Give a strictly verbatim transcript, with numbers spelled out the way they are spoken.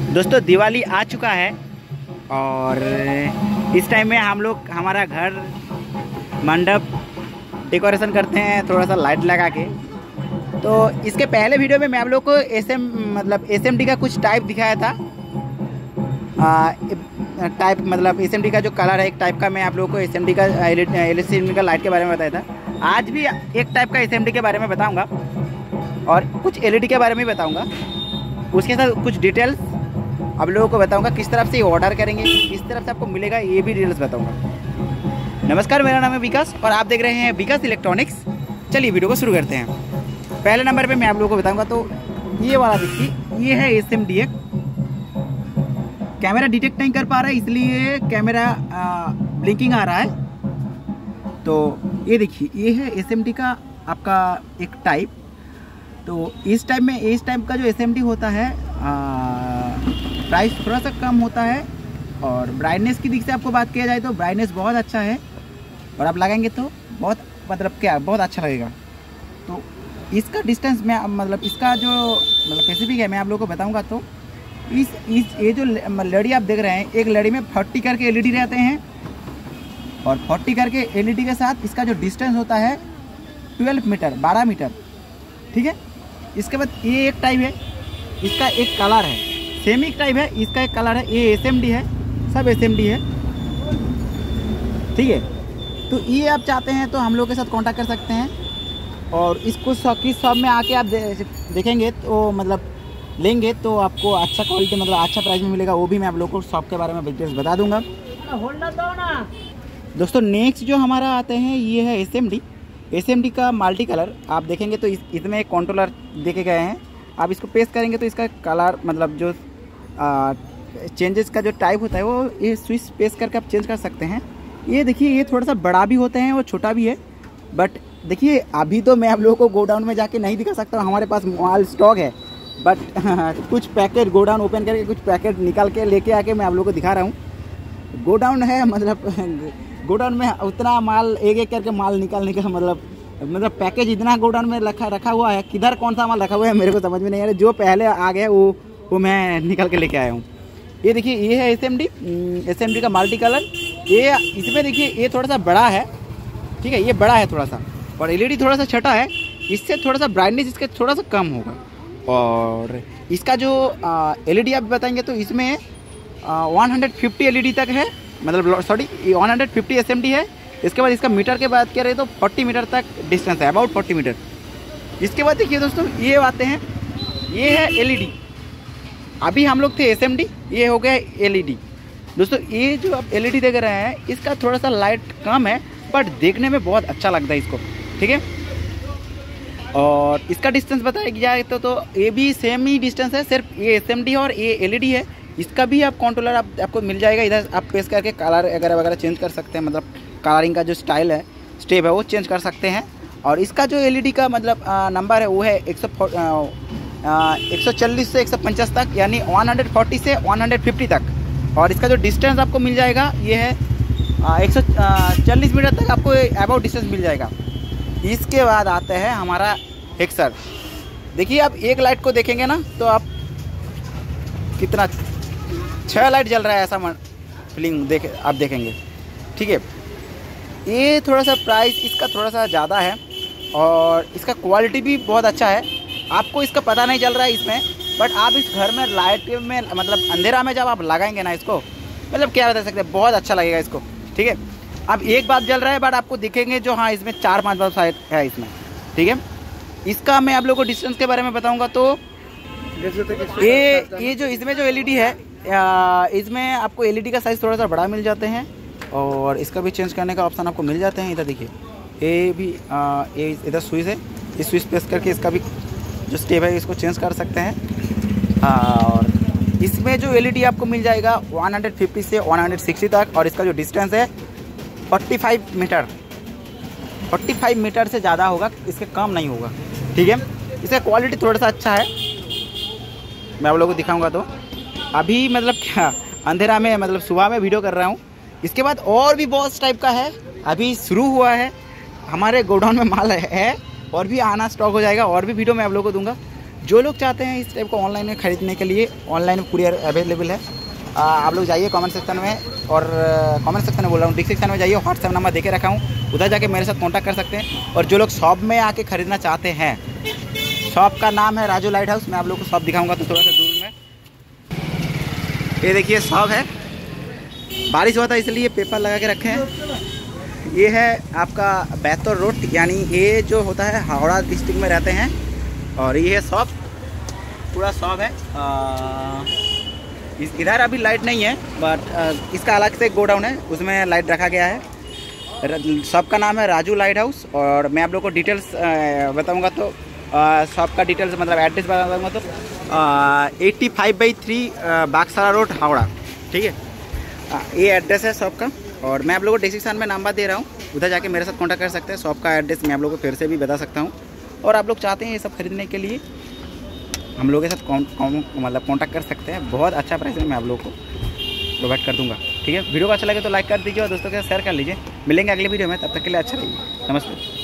दोस्तों दिवाली आ चुका है और इस टाइम में हम लोग हमारा घर मंडप डेकोरेशन करते हैं थोड़ा सा लाइट लगा के। तो इसके पहले वीडियो में मैं आप लोग को एस एम मतलब एस एम डी का कुछ टाइप दिखाया था। टाइप मतलब एस एम डी का जो कलर है एक टाइप का मैं आप लोगों को एस एम डी का एल ई डी का लाइट के बारे में बताया था। आज भी एक टाइप का एस एम डी के बारे में बताऊंगा और कुछ एल ई डी के बारे में बताऊंगा। उसके साथ कुछ डिटेल्स आप लोगों को बताऊंगा, किस तरफ से ऑर्डर करेंगे, किस तरफ से आपको मिलेगा, ये भी डिटेल्स बताऊंगा। नमस्कार, मेरा नाम है विकास और आप देख रहे हैं विकास इलेक्ट्रॉनिक्स। चलिए वीडियो को शुरू करते हैं। पहले नंबर पे मैं आप लोगों को बताऊंगा तो ये वाला देखिए, ये है एस एम डी एक। कैमरा डिटेक्ट नहीं कर पा रहा है इसलिए कैमरा ब्लिंकिंग आ रहा है। तो ये देखिए, ये है एस एम डी का आपका एक टाइप। तो इस टाइप में इस टाइप का जो एस एम डी होता है प्राइस थोड़ा सा कम होता है और ब्राइटनेस की दिख से आपको बात किया जाए तो ब्राइटनेस बहुत अच्छा है और आप लगाएंगे तो बहुत मतलब क्या बहुत अच्छा लगेगा। तो इसका डिस्टेंस मैं मतलब इसका जो मतलब स्पेसिफिक है मैं आप लोगों को बताऊंगा। तो इस इस ये जो लड़ी आप देख रहे हैं, एक लड़ी में फोर्टी करके एल ई डी रहते हैं और फोर्टी करके एल ई डी के साथ इसका जो डिस्टेंस होता है ट्वेल्व मीटर बारह मीटर, ठीक है। इसके बाद ये एक टाइप है, इसका एक कलर है, सेमी टाइप है, इसका एक कलर है। ये एस एम डी है, सब एस एम डी है, ठीक है। तो ये आप चाहते हैं तो हम लोग के साथ कांटेक्ट कर सकते हैं और इसको किस शॉप में आके आप दे, देखेंगे तो मतलब लेंगे तो आपको अच्छा क्वालिटी मतलब अच्छा प्राइस में मिलेगा। वो भी मैं आप लोग को शॉप के बारे में डिटेल्स बता दूंगा। दोस्तों नेक्स्ट जो हमारा आते हैं ये है S M D. S M D का मल्टी कलर आप देखेंगे तो इस, इसमें एक कंट्रोलर देखे गए हैं। आप इसको पेस्ट करेंगे तो इसका कलर मतलब जो चेंजेस का जो टाइप होता है वो ये स्विच पेस्ट करके आप चेंज कर सकते हैं। ये देखिए, ये थोड़ा सा बड़ा भी होते हैं और छोटा भी है। बट देखिए अभी तो मैं आप लोगों को गोडाउन में जाके नहीं दिखा सकता हूँ, हमारे पास माल स्टॉक है। बट कुछ पैकेट गोडाउन ओपन करके कुछ पैकेट निकाल के लेके आके मैं आप लोगों को दिखा रहा हूँ। गोडाउन है मतलब गोडाउन में उतना माल एक एक करके माल निकालने का मतलब मतलब पैकेज इतना गोडाउन में रखा रखा हुआ है, किधर कौन सा माल रखा हुआ है मेरे को समझ में नहीं आ रहा। जो पहले आ गया वो वो मैं निकल के लेके आया हूँ। ये देखिए, ये है S M D S M D का मल्टी कलर। ये इसमें देखिए ये थोड़ा सा बड़ा है, ठीक है, ये बड़ा है थोड़ा सा और एल ई डी थोड़ा सा छोटा है। इससे थोड़ा सा ब्राइटनेस इसका थोड़ा सा कम होगा और इसका जो एल ई डी आप बताएंगे तो इसमें one hundred fifty L E D तक है, मतलब sorry one hundred fifty S M D है। इसके बाद इसका मीटर के बात करें तो फोर्टी मीटर तक डिस्टेंस है, अबाउट फोर्टी मीटर। इसके बाद देखिए दोस्तों ये आते हैं, ये है एल ई डी। अभी हम लोग थे एस एम डी, ये हो गया एल ई डी। दोस्तों ये जो आप एल ई डी देख रहे हैं इसका थोड़ा सा लाइट कम है बट देखने में बहुत अच्छा लगता है इसको, ठीक है। और इसका डिस्टेंस बताया जाए तो, तो ये भी सेम ही डिस्टेंस है, सिर्फ ये एस एम डी और ये एल ई डी है। इसका भी आप कंट्रोलर आप, आपको मिल जाएगा। इधर आप प्रेस करके कलर वगैरह वगैरह चेंज कर सकते हैं, मतलब कलरिंग का जो स्टाइल है स्टेप है वो चेंज कर सकते हैं। और इसका जो एल ई डी का मतलब नंबर है वो है एक सौ एक सौ चालीस से एक सौ पचास तक, यानी एक सौ चालीस से एक सौ पचास तक। और इसका जो डिस्टेंस आपको मिल जाएगा ये है एक सौ चालीस मीटर तक आपको अबाउट डिस्टेंस मिल जाएगा। इसके बाद आते हैं हमारा हेक्सर। देखिए आप एक लाइट को देखेंगे ना तो आप कितना छः लाइट जल रहा है ऐसा फीलिंग देख आप देखेंगे, ठीक है। ये थोड़ा सा प्राइस इसका थोड़ा सा ज़्यादा है और इसका क्वालिटी भी बहुत अच्छा है। आपको इसका पता नहीं चल रहा है इसमें, बट आप इस घर में लाइट में मतलब अंधेरा में जब आप लगाएंगे ना इसको, मतलब क्या बता सकते हैं, बहुत अच्छा लगेगा इसको, ठीक है। अब एक बात जल रहा है बट आपको दिखेंगे जो हाँ इसमें चार पाँच बात है इसमें, ठीक है। इसका मैं आप लोगों को डिस्टेंस के बारे में बताऊँगा तो ये ये जो इसमें जो एल ई डी है इसमें आपको एल ई डी का साइज़ थोड़ा सा बड़ा मिल जाते हैं और इसका भी चेंज करने का ऑप्शन आपको मिल जाते हैं। इधर देखिए ये भी ये इधर स्विच है, इस स्विच प्रेस करके इसका भी जो स्टेप है इसको चेंज कर सकते हैं। और इसमें जो एल ई डी आपको मिल जाएगा एक सौ पचास से एक सौ साठ तक और इसका जो डिस्टेंस है पैंतालीस मीटर पैंतालीस मीटर से ज़्यादा होगा, इसके कम नहीं होगा, ठीक है। इसका क्वालिटी थोड़ा सा अच्छा है, मैं आप लोगों को दिखाऊंगा। तो अभी मतलब क्या अंधेरा में मतलब सुबह में वीडियो कर रहा हूँ। इसके बाद और भी बहुत टाइप का है, अभी शुरू हुआ है, हमारे गोडाउन में माल है और भी आना स्टॉक हो जाएगा और भी वीडियो मैं आप लोगों को दूंगा। जो लोग चाहते हैं इस टाइप को ऑनलाइन में ख़रीदने के लिए, ऑनलाइन कुरियर अवेलेबल है। आ, आप लोग जाइए कमेंट सेक्शन में, और कमेंट सेक्शन में बोल रहा हूँ, डिस्क्रिप्शन में जाइए, व्हाट्सएप नंबर देके रखा हूँ, उधर जाके मेरे साथ कांटेक्ट कर सकते हैं। और जो लोग शॉप में आके ख़रीदना चाहते हैं, शॉप का नाम है राजू लाइट हाउस। मैं आप लोग को शॉप दिखाऊंगा तो थोड़ा सा दूर में। ये देखिए शॉप है, बारिश हुआ था इसलिए पेपर लगा के रखे हैं। ये है आपका बैतूल रोड, यानी ये जो होता है हावड़ा डिस्ट्रिक्ट में रहते हैं। और ये है शॉप, पूरा शॉप है। आ, इस इधर अभी लाइट नहीं है, बट इसका अलग से गोडाउन है, उसमें लाइट रखा गया है। शॉप का नाम है राजू लाइट हाउस। और मैं आप लोग को डिटेल्स बताऊंगा तो शॉप का डिटेल्स मतलब एड्रेस बताऊंगा तो eighty five by three Bagsara road Howrah, ठीक है। आ, ये एड्रेस है शॉप का। और मैं आप लोगों को डिस्क्रिप्शन में नंबर दे रहा हूँ, उधर जाके मेरे साथ कांटेक्ट कर सकते हैं। शॉप का एड्रेस मैं आप लोगों को फिर से भी बता सकता हूँ। और आप लोग चाहते हैं ये सब खरीदने के लिए हम लोगों के साथ कौन कौन मतलब कांटेक्ट कर सकते हैं। बहुत अच्छा प्राइस में मैं आप लोगों को प्रोवाइड कर दूंगा, ठीक है। वीडियो को अच्छा लगे तो लाइक कर दीजिए और दोस्तों के साथ शेयर कर लीजिए। मिलेंगे अगले वीडियो में, तब तक के लिए अच्छा रहिए, नमस्ते।